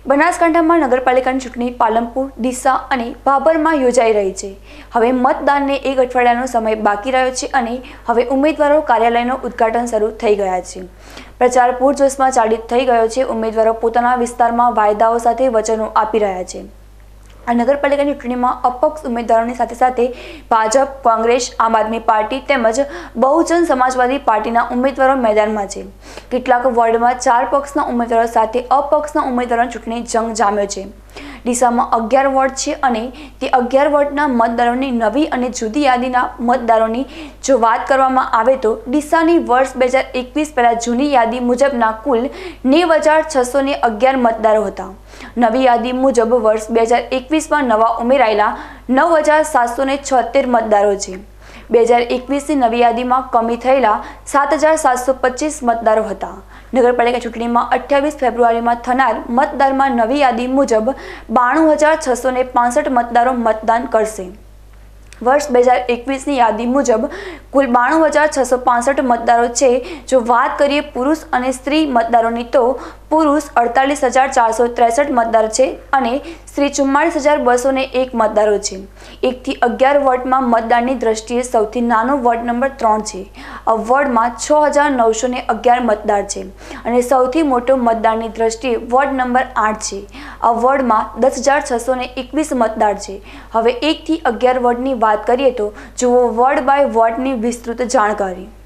બનાસકાંઠામાં નગરપાલિકાની ચૂંટણી પાલનપુર, ડીસા અને ભાભરમાં યોજાઈ રહી છે। હવે મતદાનને એક અઠવાડિયાનો સમય બાકી રહ્યો છે અને હવે ઉમેદવારો કાર્યાલયનું ઉદ્ઘાટન શરૂ થઈ ગયા છે। પ્રચાર પૂરજોશમાં ચાલુ થઈ ગયો છે। ઉમેદવારો પોતાના વિસ્તારમાં વાયદાઓ સાથે વચનો આપી રહ્યા છે। આ નગરપાલિકાની ચૂંટણીમાં અપક્ષ ઉમેદવારોની સાથે સાથે ભાજપ, કોંગ્રેસ, આમ આદમી પાર્ટી તેમજ બહુજન સમાજવાદી પાર્ટીના ઉમેદવારો મેદાનમાં છે। કેટલાક વોર્ડમાં 4 પક્ષના ઉમેદવારો સાથે અપક્ષના ઉમેદવારોની ચૂંટણી જંગ જામ્યો છે। ડીસામાં 11 વોર્ડ છે અને તે 11 વોર્ડના મતદારોની નવી અને જુદી યાદીના મતદારોની જો વાત કરવામાં આવે તો ડીસાની વર્ષ 2021 પહેલા જૂની યાદી મુજબના કુલ 90,611 મતદારો હતા। નવી યાદી મુજબ વર્ષ 2021માં નવા ઉમેરાયેલા 9,776 મતદારો છે। 2021ની નવી યાદીમાં કમી થયેલા 7,725 મતદારો હતા। નગરપાલિકા ચૂંટણીમાં 28 ફેબ્રુઆરીમાં થનાર મતદારમાં નવી યાદી મુજબ 92,665 મતદારો મતદાન કરશે। વર્ષ 2021ની યાદી મુજબ કુલ 92,665 મતદારો છે। જો વાત કરીએ પુરુષ અને સ્ત્રી મતદારોની તો પુરુષ 48,463 મતદાર છે અને સ્ત્રી 44,201 મતદારો છે। 1 થી 11 વોર્ડમાં મતદાનની દ્રષ્ટિએ સૌથી નાનો વોર્ડ નંબર 3 છે। આ વોર્ડમાં 6,911 મતદાર છે અને સૌથી મોટો મતદાનની દ્રષ્ટિએ વોર્ડ નંબર 8 છે। આ વોર્ડમાં 10,621 મતદાર છે। હવે 1 થી 11 વોર્ડની વાત કરીએ તો જુઓ વોર્ડ બાય વોર્ડની વિસ્તૃત જાણકારી।